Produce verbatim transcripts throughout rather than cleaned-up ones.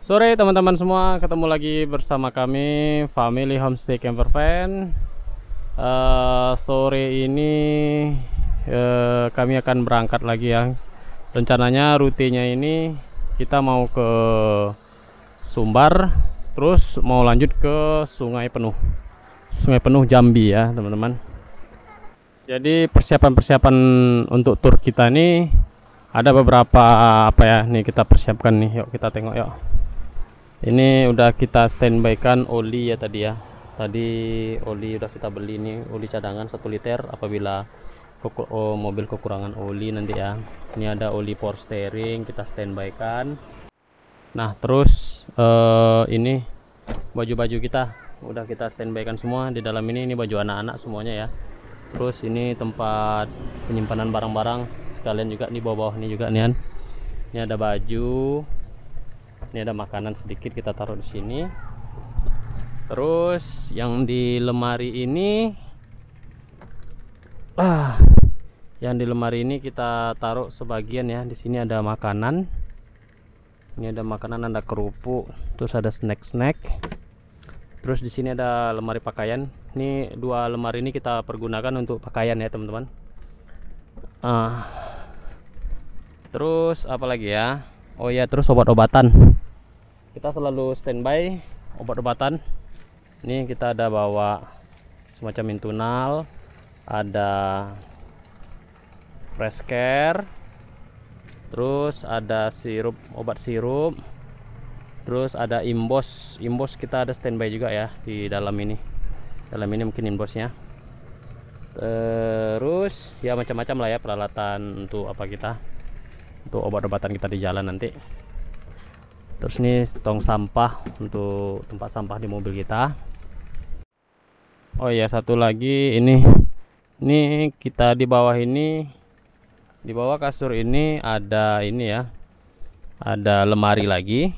Sore teman-teman semua, ketemu lagi bersama kami Family Homestay Camper Van. uh, Sore ini uh, kami akan berangkat lagi ya. Rencananya rutenya ini kita mau ke Sumbar, terus mau lanjut ke Sungai Penuh Sungai Penuh Jambi ya teman-teman. Jadi persiapan-persiapan untuk tur kita ini ada beberapa apa ya nih kita persiapkan nih. Yuk kita tengok yuk. Ini udah kita standby kan oli ya tadi ya. Tadi oli udah kita beli nih, oli cadangan satu liter apabila keku oh, mobil kekurangan oli nanti ya. Ini ada oli power steering kita standby kan. Nah terus uh, ini baju-baju kita udah kita standby kan semua di dalam ini. Ini baju anak-anak semuanya ya. Terus ini tempat penyimpanan barang-barang sekalian juga di bawah-bawah ini juga nih kan. Ini ada baju. Ini ada makanan sedikit kita taruh di sini. Terus yang di lemari ini, ah, yang di lemari ini kita taruh sebagian ya. Di sini ada makanan. Ini ada makanan, ada kerupuk, terus ada snack-snack. Terus di sini ada lemari pakaian. Ini dua lemari ini kita pergunakan untuk pakaian ya teman-teman. Ah, terus apa lagi ya? Oh ya, terus obat-obatan. Kita selalu standby obat-obatan. Ini kita ada bawa semacam intunal, ada fresh care, terus ada sirup, obat sirup, terus ada imbos. Imbos kita ada standby juga ya di dalam ini. Dalam ini mungkin imbosnya. Terus ya macam-macam lah ya peralatan untuk apa kita, untuk obat-obatan kita di jalan nanti. Terus ini tong sampah untuk tempat sampah di mobil kita. Oh ya, satu lagi ini ini kita di bawah ini, di bawah kasur ini ada ini ya, ada lemari lagi.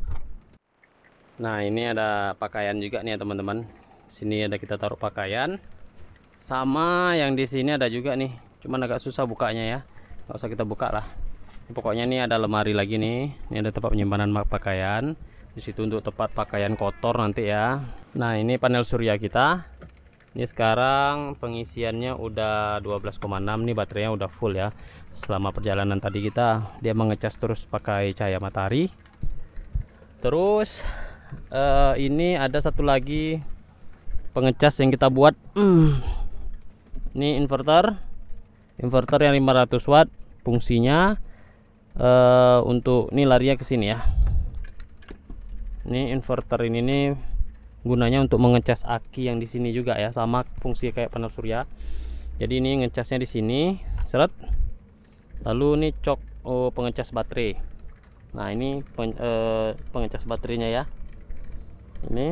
Nah ini ada pakaian juga nih ya teman-teman. Sini ada kita taruh pakaian. Sama yang di sini ada juga nih, cuman agak susah bukanya ya, nggak usah kita buka lah. Pokoknya ini ada lemari lagi nih. Ini ada tempat penyimpanan pakaian. Di situ untuk tempat pakaian kotor nanti ya. Nah, ini panel surya kita. Ini sekarang pengisiannya udah dua belas koma enam nih, baterainya udah full ya. Selama perjalanan tadi kita dia mengecas terus pakai cahaya matahari. Terus uh, ini ada satu lagi pengecas yang kita buat. Hmm. Ini inverter. Inverter yang lima ratus watt fungsinya. Uh, untuk ini larinya ke sini ya. Ini inverter ini nih gunanya untuk mengecas aki yang di sini juga ya, sama fungsi kayak panel surya. Jadi ini ngecasnya di sini, seret. Lalu ini cok oh, pengecas baterai. Nah ini pen, uh, pengecas baterainya ya. Ini.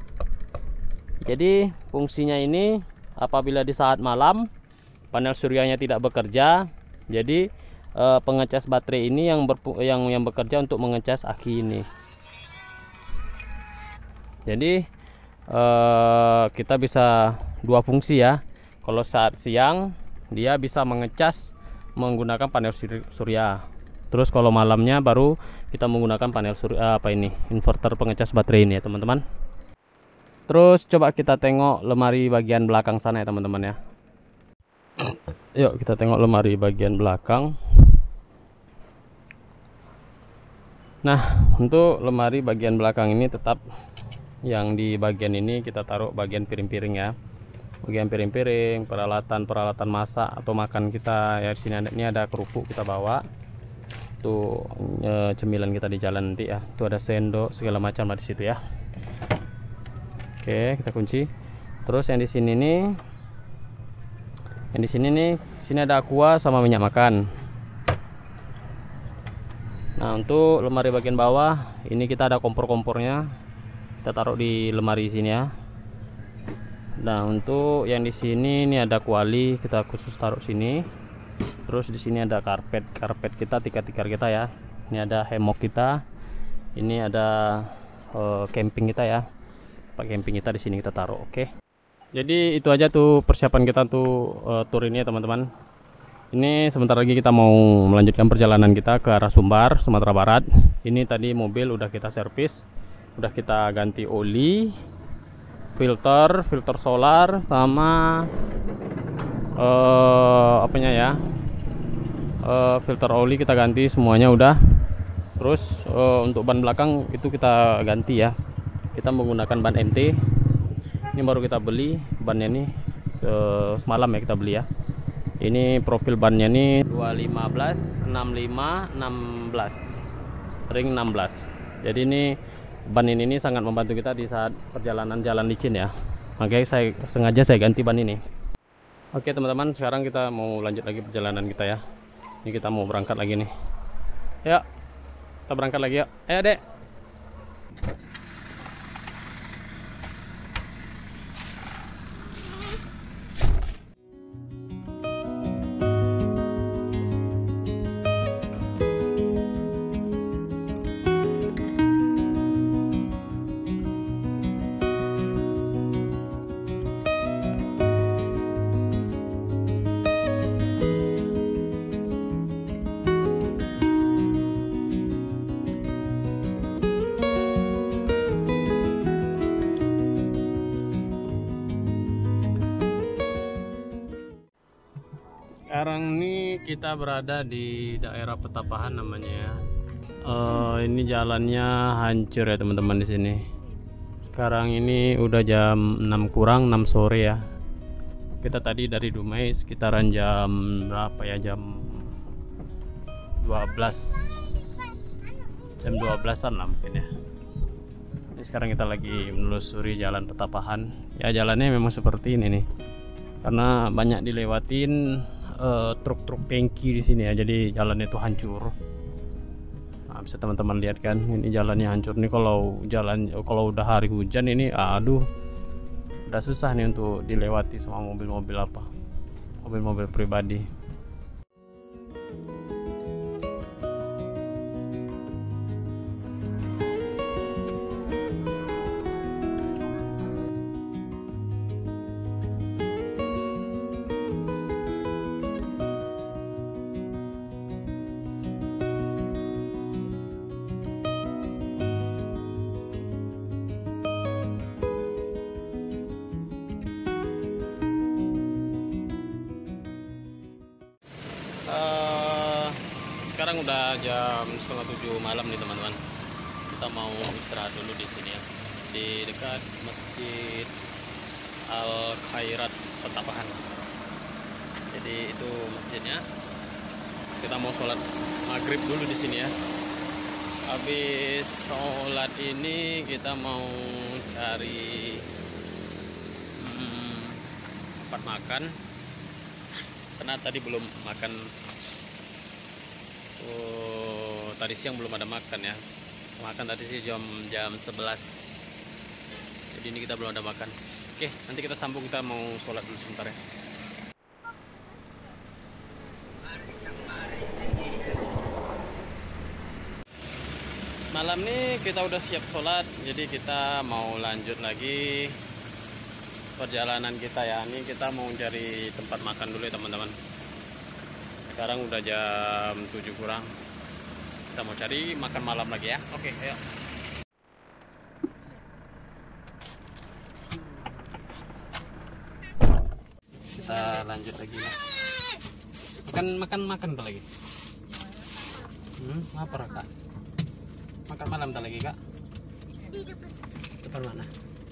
Jadi fungsinya ini apabila di saat malam panel suryanya tidak bekerja, jadi Uh, pengecas baterai ini yang, yang yang bekerja untuk mengecas aki ini. Jadi uh, kita bisa dua fungsi ya. Kalau saat siang dia bisa mengecas menggunakan panel surya. Terus kalau malamnya baru kita menggunakan panel surya apa ini inverter pengecas baterai ini ya teman-teman. Terus coba kita tengok lemari bagian belakang sana ya teman-teman ya. Yuk kita tengok lemari bagian belakang. Nah untuk lemari bagian belakang ini tetap yang di bagian ini kita taruh bagian piring-piring ya. Bagian piring-piring, peralatan-peralatan masak atau makan kita ya. Di sini ada, ini ada kerupuk kita bawa. Tuh e, cemilan kita di jalan nanti ya. Tuh ada sendok segala macam lah di situ ya. Oke kita kunci. Terus yang di sini nih, yang di sini nih, sini ada aqua sama minyak makan. Nah untuk lemari bagian bawah ini kita ada kompor-kompornya, kita taruh di lemari sini ya. Nah untuk yang di sini ini ada kuali, kita khusus taruh sini. Terus di sini ada karpet, karpet kita tikar-tikar kita ya. Ini ada hemok kita, ini ada uh, camping kita ya. Pak camping kita di sini kita taruh. Oke. Jadi itu aja tuh persiapan kita tuh uh, tur ini ya teman-teman. Ini sebentar lagi kita mau melanjutkan perjalanan kita ke arah Sumbar, Sumatera Barat. Ini tadi mobil udah kita servis, udah kita ganti oli, filter, filter solar, sama uh, apanya ya, uh, filter oli kita ganti semuanya udah. Terus uh, untuk ban belakang itu kita ganti ya, kita menggunakan ban M T. Ini baru kita beli bannya nih, semalam ya kita beli ya. Ini profil bannya nih dua lima belas, enam lima, enam belas, ring enam belas. Jadi ini ban ini, ini sangat membantu kita di saat perjalanan jalan licin ya. Makanya saya sengaja saya ganti ban ini. Oke teman-teman, sekarang kita mau lanjut lagi perjalanan kita ya. Ini kita mau berangkat lagi nih. Ya, kita berangkat lagi ya. Ayo dek. Sekarang nih kita berada di daerah Petapahan namanya ya. Uh, ini jalannya hancur ya teman-teman di sini. Sekarang ini udah jam enam kurang, enam sore ya. Kita tadi dari Dumai sekitaran jam berapa ya? Jam dua belas. Jam dua belasan lah mungkin ya. Ini sekarang kita lagi menelusuri jalan Petapahan. Ya jalannya memang seperti ini nih. Karena banyak dilewatin Uh, truk-truk tangki di sini ya, jadi jalannya itu hancur. Nah, bisa teman-teman lihat kan, ini jalannya hancur nih. Kalau jalan kalau udah hari hujan ini, aduh, udah susah nih untuk dilewati sama mobil-mobil apa, mobil-mobil pribadi. Sekarang udah jam setengah tujuh malam nih teman-teman. Kita mau istirahat dulu di sini ya, di dekat Masjid Al Khairat Petapahan. Jadi itu masjidnya. Kita mau sholat maghrib dulu di sini ya. Habis sholat ini kita mau cari hmm, tempat makan. Karena tadi belum makan. Oh, tadi siang belum ada makan ya. Makan tadi sih jam jam sebelas. Jadi ini kita belum ada makan. Oke, nanti kita sambung, kita mau sholat dulu sebentar ya. Malam nih kita udah siap sholat, jadi kita mau lanjut lagi perjalanan kita ya. Ini kita mau cari tempat makan dulu ya teman-teman. Sekarang udah jam tujuh kurang. Kita mau cari makan malam lagi ya. Oke, ayo. Kita lanjut lagi ya. Makan makan makan apa lagi? Hmm, lapar Kak. Makan malam tak lagi Kak? Di depan. Depan mana?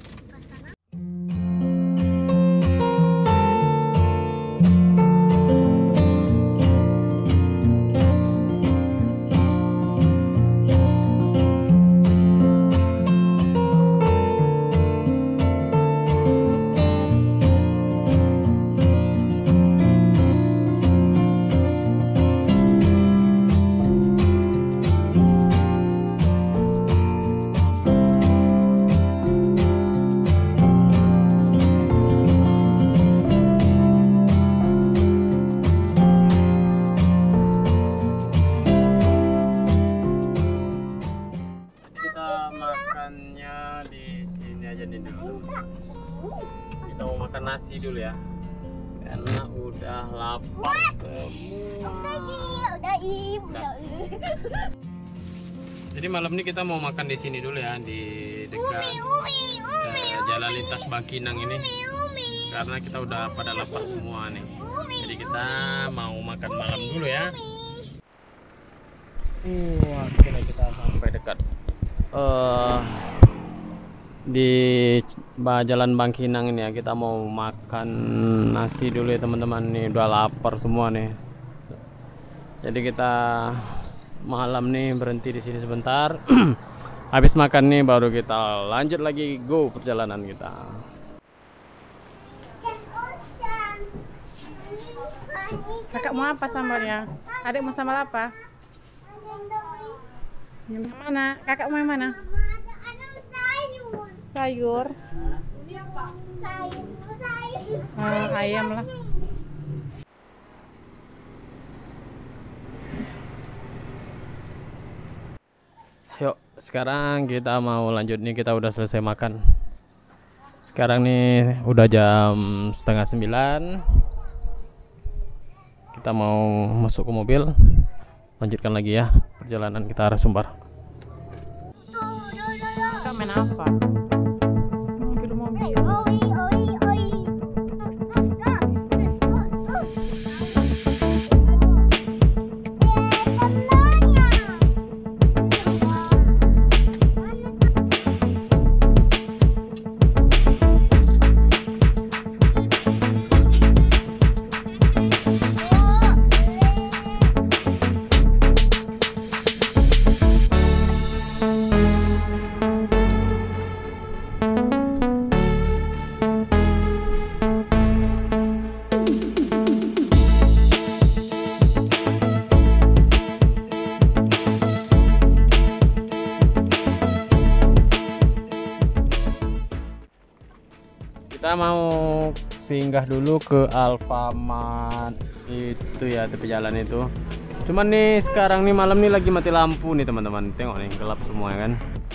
Kita mau makan nasi dulu ya, karena udah lapar semua. Jadi malam ini kita mau makan di sini dulu ya, di dekat uh, jalan lintas Bangkinang ini. Karena kita udah pada lapar semua nih. Jadi kita mau makan malam dulu ya. Wah, akhirnya kita sampai dekat uh, di jalan Bangkinang ini ya. Kita mau makan nasi dulu ya teman-teman, nih udah lapar semua nih. Jadi kita malam nih berhenti di sini sebentar. Habis makan nih baru kita lanjut lagi, go perjalanan kita. Kakak mau apa sambalnya? Adik mau sambal apa? Yang mana? Kakak mau yang mana? Sayur. Oh, ayam lah. Yuk, sekarang kita mau lanjut nih, kita udah selesai makan. Sekarang nih udah jam setengah sembilan. Kita mau masuk ke mobil, lanjutkan lagi ya perjalanan kita arah Sumbar. Kakak main apa? Mobil-mobil. Kita mau singgah dulu ke Alfamart itu ya, tepi jalan itu. Cuman nih sekarang nih malam nih lagi mati lampu nih teman-teman. Tengok nih gelap semua ya kan.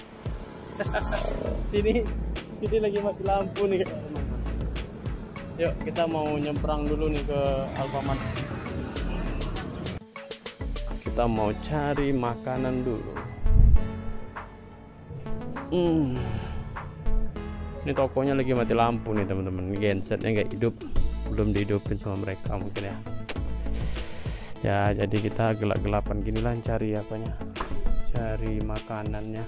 Sini sini lagi mati lampu nih teman-teman. Yuk kita mau nyebrang dulu nih ke Alfamart. Kita mau cari makanan dulu. Hmm. Ini tokonya lagi mati lampu nih teman-teman. Gensetnya nggak hidup, belum dihidupin sama mereka mungkin ya. Ya jadi kita gelap-gelapan gini lah cari apanya, cari makanannya.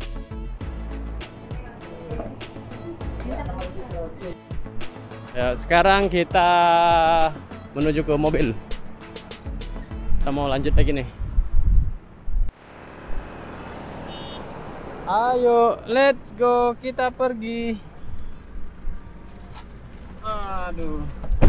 Ya sekarang kita menuju ke mobil. Kita mau lanjut lagi nih. Ayo, let's go, kita pergi. Aduh.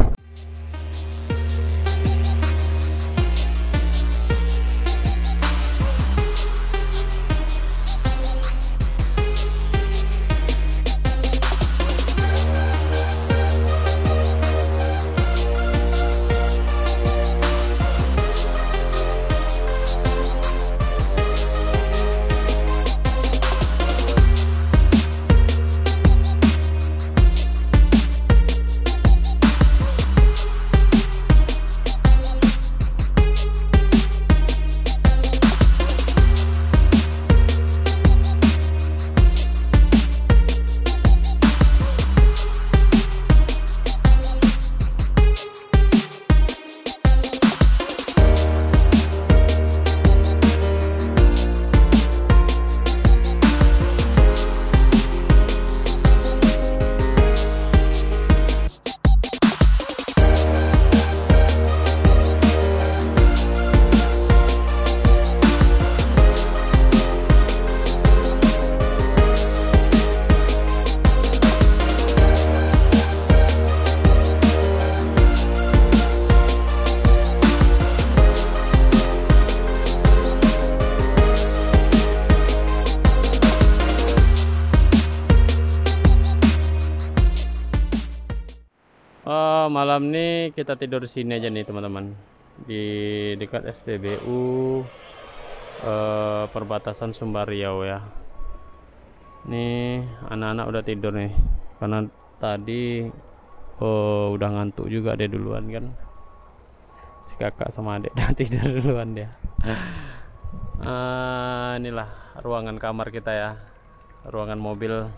Oh, malam nih kita tidur sini aja nih teman-teman, di dekat S P B U eh, perbatasan Sumbar Riau ya. Nih anak-anak udah tidur nih karena tadi oh, udah ngantuk juga dia duluan kan, si kakak sama adik udah tidur duluan dia. Uh, inilah ruangan kamar kita ya, ruangan mobil.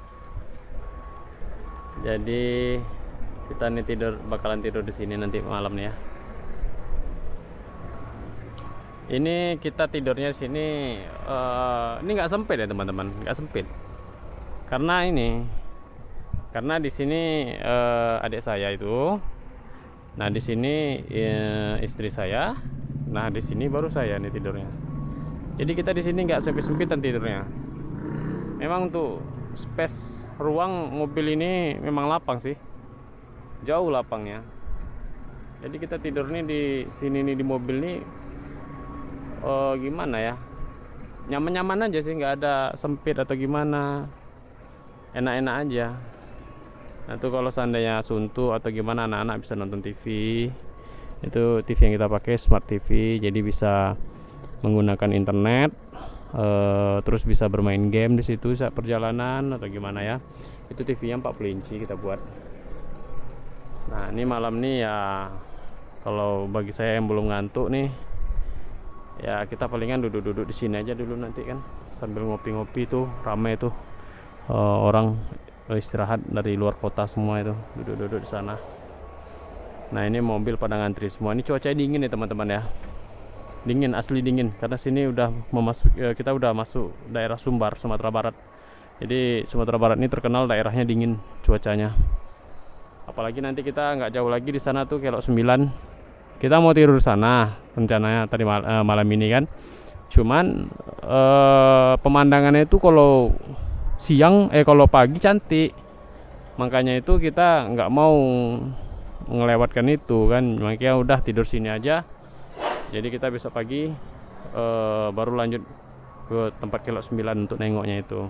Jadi kita nih tidur, bakalan tidur di sini nanti malam nih ya. Ini kita tidurnya di sini. Uh, ini nggak sempit ya teman-teman, nggak sempit. Karena ini, karena di sini uh, adik saya itu. Nah di sini uh, istri saya. Nah di sini baru saya nih tidurnya. Jadi kita di sini nggak sempit-sempitan tidurnya. Memang untuk space ruang mobil ini memang lapang sih, jauh lapangnya. Jadi kita tidur nih di sini nih di mobil nih, oh, gimana ya? Nyaman-nyaman aja sih, nggak ada sempit atau gimana. Enak-enak aja. Nah tuh kalau seandainya suntuk atau gimana, anak-anak bisa nonton T V. Itu T V yang kita pakai smart T V, jadi bisa menggunakan internet, uh, terus bisa bermain game di situ saat perjalanan atau gimana ya. Itu T V-nya empat puluh inci kita buat. Nah ini malam nih ya, kalau bagi saya yang belum ngantuk nih ya, kita palingan duduk-duduk di sini aja dulu nanti kan, sambil ngopi-ngopi tuh ramai tuh uh, orang istirahat dari luar kota semua itu duduk-duduk di sana. Nah ini mobil pada ngantri semua. Ini cuaca dingin ya teman-teman ya, dingin, asli dingin, karena sini udah memasuki, kita udah masuk daerah Sumbar, Sumatera Barat. Jadi Sumatera Barat ini terkenal daerahnya dingin cuacanya. Apalagi nanti kita nggak jauh lagi di sana tuh Kelok sembilan. Kita mau tidur di sana rencananya tadi mal eh, malam ini kan. Cuman eh, pemandangannya itu kalau siang eh kalau pagi cantik. Makanya itu kita nggak mau melewatkan itu kan. Makanya udah tidur sini aja. Jadi kita besok pagi uh, baru lanjut ke tempat Kelok sembilan untuk nengoknya itu.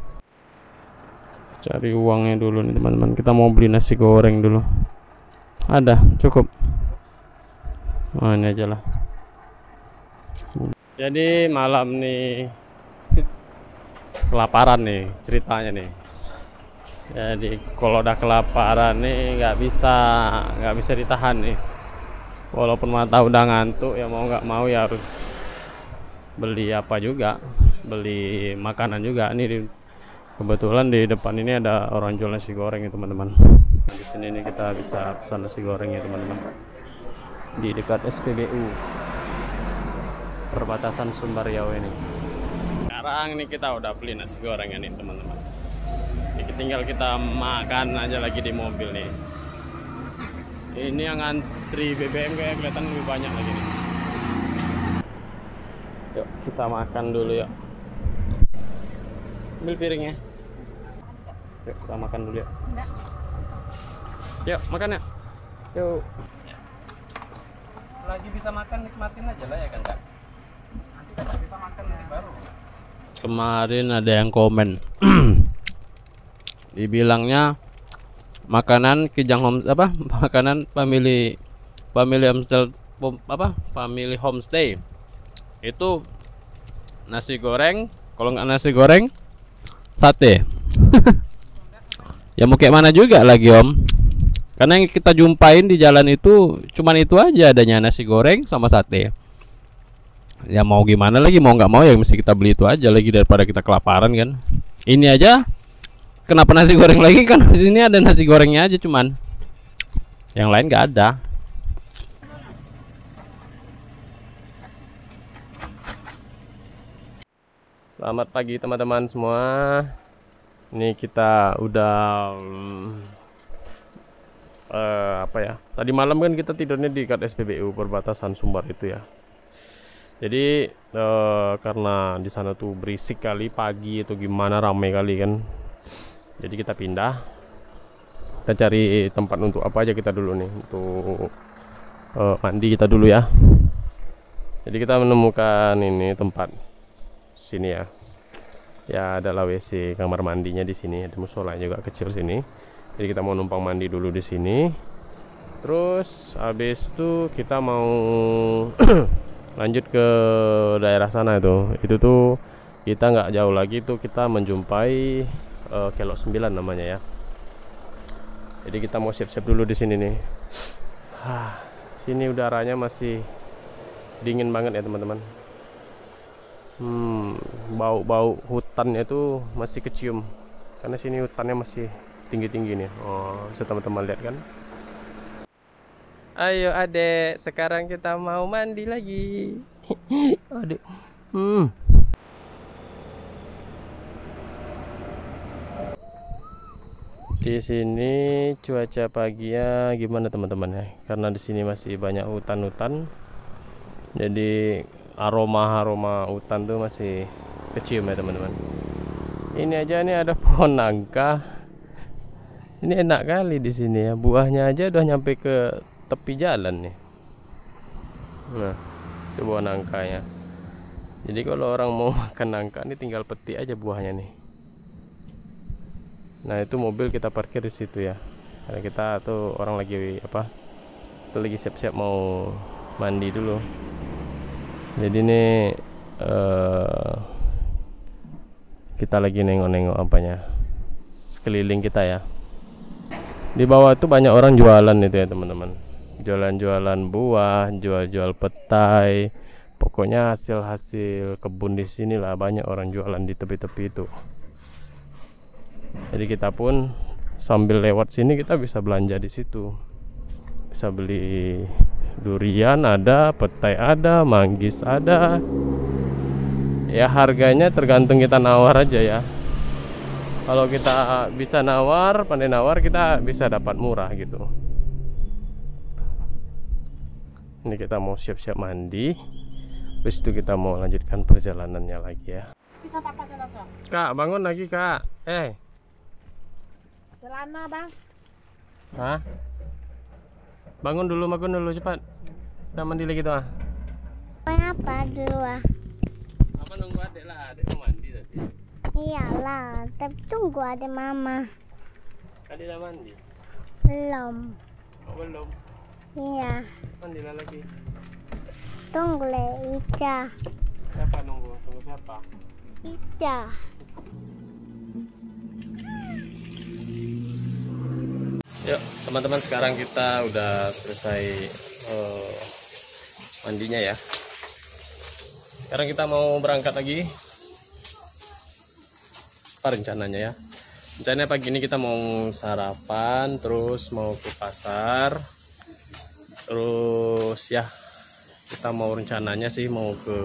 Cari uangnya dulu nih teman-teman. Kita mau beli nasi goreng dulu. Ada, cukup. Oh ini aja lah. Jadi malam nih kelaparan nih ceritanya nih. Jadi kalau udah kelaparan nih nggak bisa nggak bisa ditahan nih. Walaupun mata udah ngantuk ya, mau nggak mau ya harus beli apa juga, beli makanan juga. Ini di, kebetulan di depan ini ada orang jual nasi goreng ya teman-teman. Nah, di sini nih kita bisa pesan nasi goreng ya teman-teman. Di dekat S P B U perbatasan Sumbar Riau ini. Sekarang ini kita udah beli nasi goreng ya nih teman-teman. Ini tinggal kita makan aja lagi di mobil nih. Ini yang antri B B M kayak kelihatan lebih banyak lagi nih. Yuk kita makan dulu yuk. Ambil piringnya. Yuk kita makan dulu yuk. Yuk makan ya. Yuk. Selagi bisa makan nikmatin aja lah ya kan Kak. Nanti kalau bisa makan nanti baru. Kemarin ada yang komen. Dibilangnya makanan Kijang Home apa makanan family family homestay apa family homestay itu nasi goreng, kalau nggak nasi goreng sate. Ya mau kayak mana juga lagi om, karena yang kita jumpain di jalan itu cuman itu aja adanya, nasi goreng sama sate. Ya mau gimana lagi, mau nggak mau ya mesti kita beli itu aja lagi daripada kita kelaparan kan. Ini aja kenapa nasi goreng lagi, kan di sini ada nasi gorengnya aja cuman. Yang lain nggak ada. Selamat pagi teman-teman semua. Ini kita udah uh, apa ya? Tadi malam kan kita tidurnya di dekat S P B U perbatasan Sumbar itu ya. Jadi uh, karena di sana tuh berisik kali pagi itu gimana, ramai kali kan. Jadi kita pindah, kita cari tempat untuk apa aja kita dulu nih, untuk uh, mandi kita dulu ya. Jadi kita menemukan ini tempat sini ya, ya adalah W C, kamar mandinya di sini, ada musola juga kecil sini. Jadi kita mau numpang mandi dulu di sini, terus habis itu kita mau lanjut ke daerah sana itu. Itu tuh kita nggak jauh lagi tuh kita menjumpai Uh, Kelok sembilan namanya ya. Jadi kita mau siap-siap dulu di sini nih. Hah, sini udaranya masih dingin banget ya teman-teman. Hmm, bau-bau hutannya itu masih kecium. Karena sini hutannya masih tinggi-tinggi nih. Oh, bisa teman-teman lihat kan? Ayo adek, sekarang kita mau mandi lagi. Adek. Hmm. Di sini cuaca paginya gimana teman-teman ya? Karena di sini masih banyak hutan-hutan. Jadi aroma-aroma hutan tuh masih kecium ya teman-teman. Ini aja nih ada pohon nangka. Ini enak kali di sini ya. Buahnya aja udah nyampe ke tepi jalan nih. Nah, itu buah nangkanya. Jadi kalau orang mau makan nangka ini tinggal petik aja buahnya nih. Nah, itu mobil kita parkir di situ ya. Karena kita tuh orang lagi apa? Tuh lagi siap-siap mau mandi dulu. Jadi ini uh, kita lagi nengok-nengok apanya sekeliling kita ya. Di bawah itu banyak orang jualan itu ya teman-teman. Jualan-jualan buah, jual-jual petai. Pokoknya hasil-hasil kebun di sini lah, banyak orang jualan di tepi-tepi itu. Jadi kita pun sambil lewat sini kita bisa belanja di situ. Bisa beli durian ada, petai ada, manggis ada. Ya harganya tergantung kita nawar aja ya. Kalau kita bisa nawar, pandai nawar, kita bisa dapat murah gitu. Ini kita mau siap-siap mandi. Habis itu kita mau lanjutkan perjalanannya lagi ya. Bisa papa celana. Kak, bangun lagi kak. Eh. Celana bang. Hah? Bangun dulu, bangun dulu cepat. Kita mandi lagi tuh ah. Apa dulu ah? Apa nunggu adek lah, adek mau mandi tadi. Iyalah, tapi tunggu ada mama. Adek udah mandi? Belum. Oh, belum. Iya. Mandilah lagi. Tunggu le Ica. Siapa nunggu? Tunggu siapa? Ica. Yuk teman-teman, sekarang kita udah selesai uh, mandinya ya. Sekarang kita mau berangkat lagi. Apa rencananya ya? Rencananya pagi ini kita mau sarapan, terus mau ke pasar, terus ya kita mau rencananya sih mau ke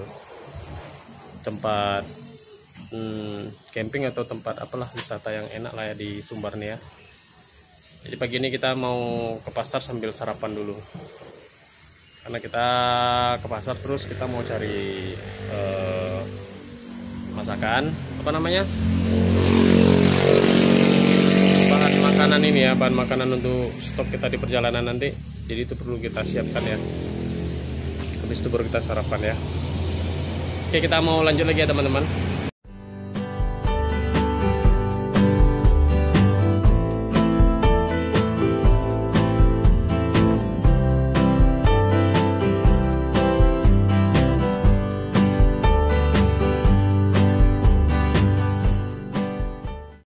tempat hmm, camping atau tempat apalah wisata yang enak lah ya di Sumbar nih ya. Jadi pagi ini kita mau ke pasar sambil sarapan dulu. Karena kita ke pasar terus kita mau cari uh, masakan, apa namanya? Bahan makanan ini ya, bahan makanan untuk stok kita di perjalanan nanti. Jadi itu perlu kita siapkan ya. Habis itu baru kita sarapan ya. Oke, kita mau lanjut lagi ya teman-teman.